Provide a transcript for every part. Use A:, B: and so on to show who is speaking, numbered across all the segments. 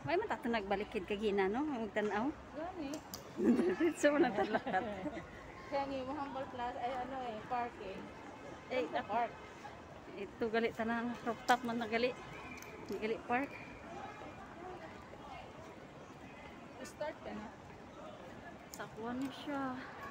A: May man tato nagbalikid kagina no, magtanaw.
B: Gani.
A: So wala talakat.
B: Kaya ni Humble Plaza ay ano eh, parking.
A: Eh,
B: Park.
A: ito gali tanang rooftop man na gali. Di gali park.
B: Start ka na.
A: Sakwan ni siya.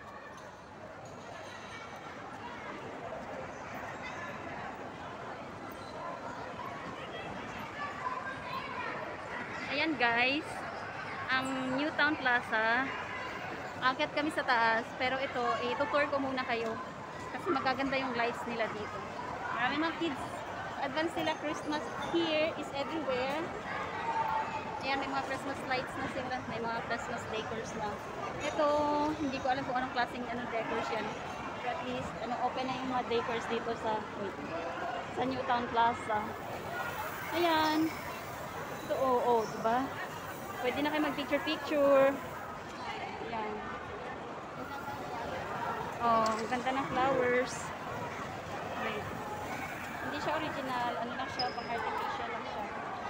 A: Ayan guys, ang New Town Plaza. Akit kami sa taas, pero ito, i-tour ko muna kayo. Kasi magaganda yung lights nila dito. Marami mga kids. Advance sila, Christmas here is everywhere. Ayan, may mga Christmas lights na sila. May mga Christmas decors na. Ito, hindi ko alam kung anong klaseng decors yan. But at least, open na yung mga decors dito sa New Town Plaza. Ayan. Ito, diba? Pwede na kayo mag-picture-picture. Ayan. Ang ganda ng flowers. Wait. Hindi siya original. Ano lang siya, pang-artificial lang siya.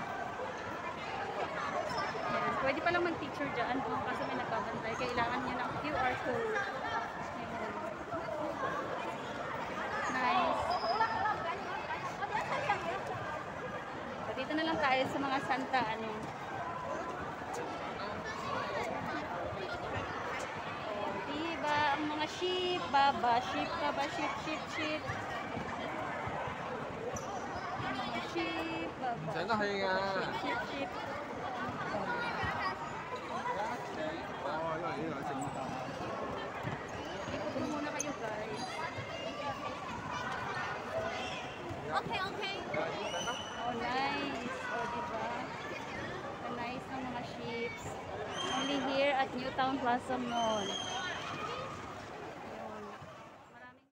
A: Ayan. Pwede palang mag-picture dyan. Kasi may nagbabantay. Kailangan nyo ng QR code. Ayan. Nice. Dito na lang tayo sa mga Santa, diba, ang mga sheep, baba, sheep, baba, sheep, sheep, sheep. Ang mga sheep, baba, sheep, sheep. Ikot mo muna kayo, guys.
B: Okay.
A: Oh, nice. Oh, diba? The nice ng mga sheeps. Only here at New Town Plaza Mall. Ayun. Maraming...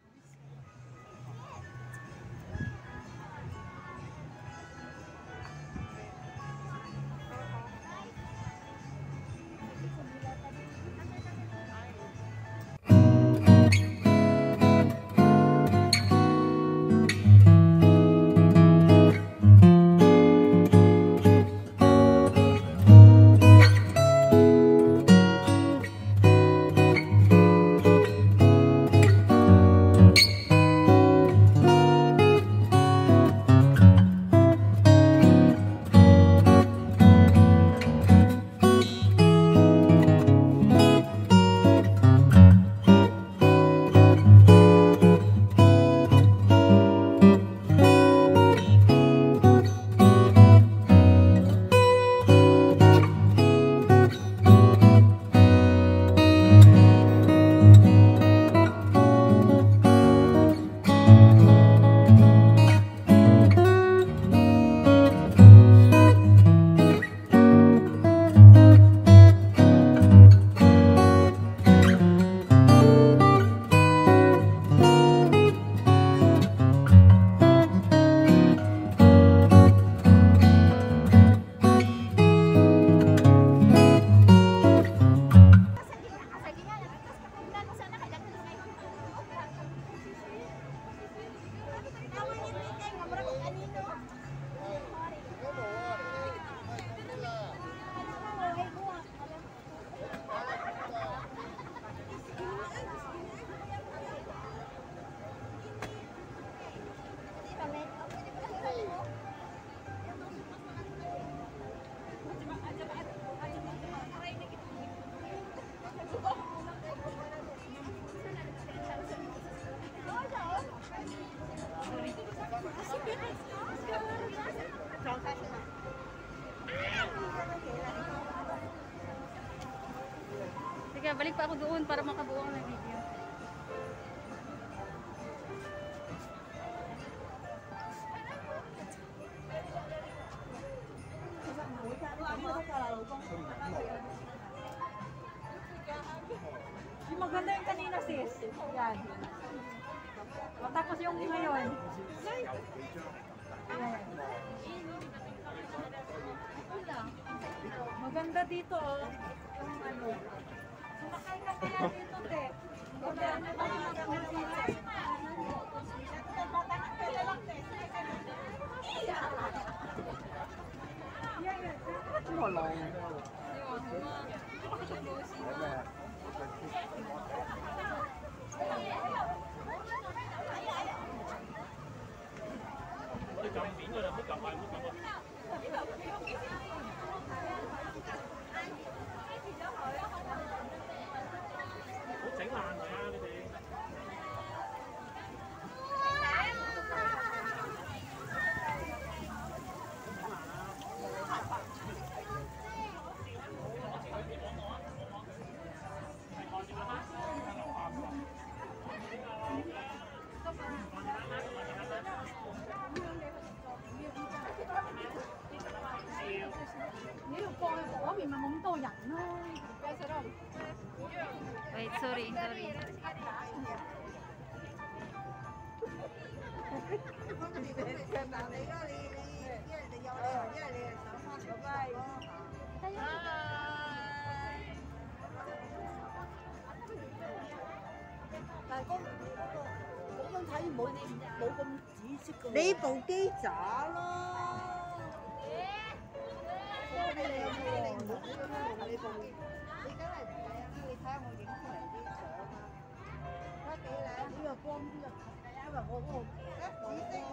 A: Sige, balik pa ako doon para makabuo ako ng video.
B: Yung maganda yung kanina sis. Yan. Matapos yung ngayon. Maganda dito oh. Yung ano. Sumakay ka kaya dito te. Maganda dito.
C: 個浪嘅。
B: 你話好啊？你冇事嗎？
D: 你撳扁佢啦，唔好撳埋，唔好撳啊！唔好整爛佢啊！你哋。
B: 你要過去嗰邊咪冇咁多人咯。
A: Wait, sorry, sorry.
E: 你部機渣咯，你哋有冇你唔好你部機，你梗係唔係啊？你睇下我影出嚟啲相啊，睇幾靚，呢個光啲啊，因為我嗰個紫色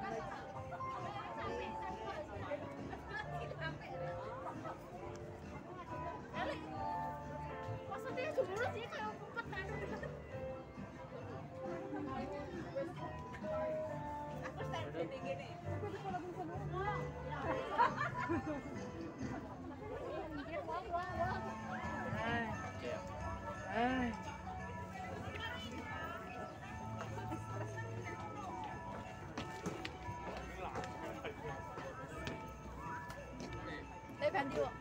E: 唉。
B: 你平啲喎。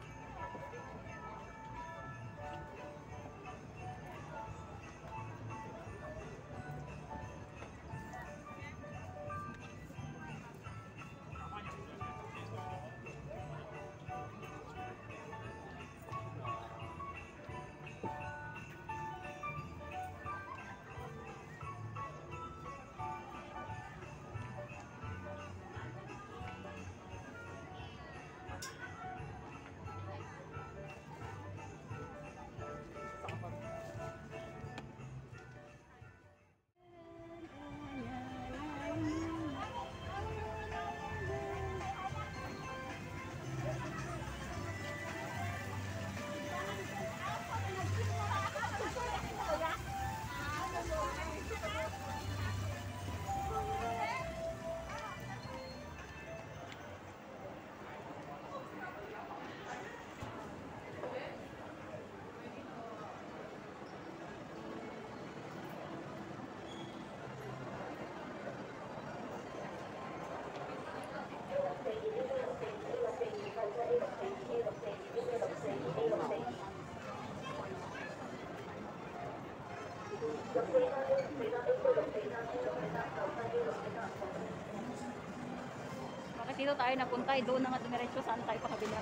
A: Bakit dito tayo napunta? Doon na nga dumiretso. Saan tayo pa kabila?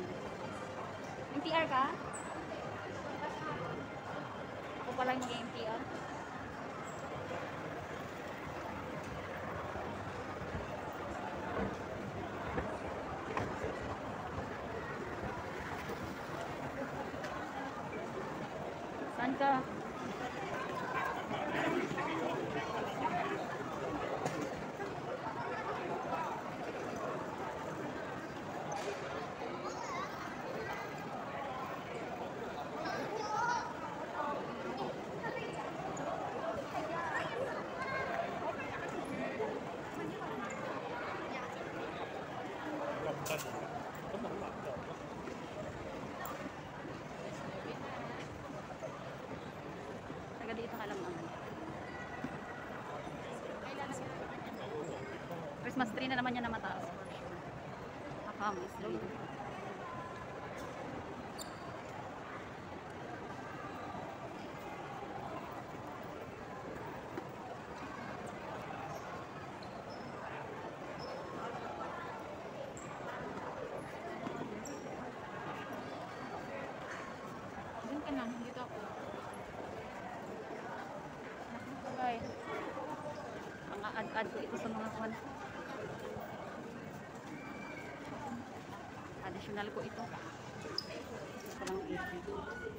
A: MTR ka? Ako pala yung mag-MTR. Saan ka? Taga dito ka lang naman. Christmas tree na naman yan na mataas. Makamis.
B: Doon ka na, dito ako.
A: Okay. Mga ad-ad ko ito sa mga kon. Traditional ko ito. Ito lang ito.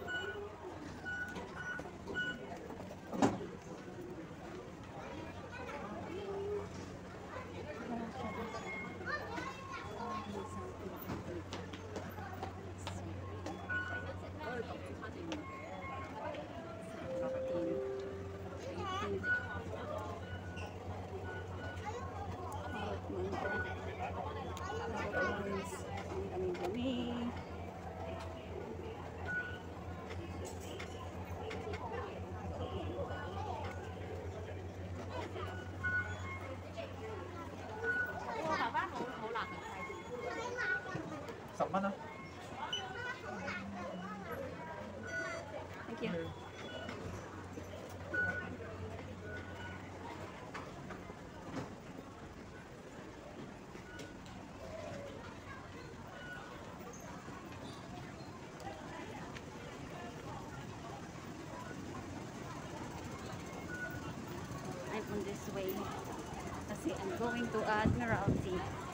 A: Thank you. I'm on this way kasi I'm going to Admiralty.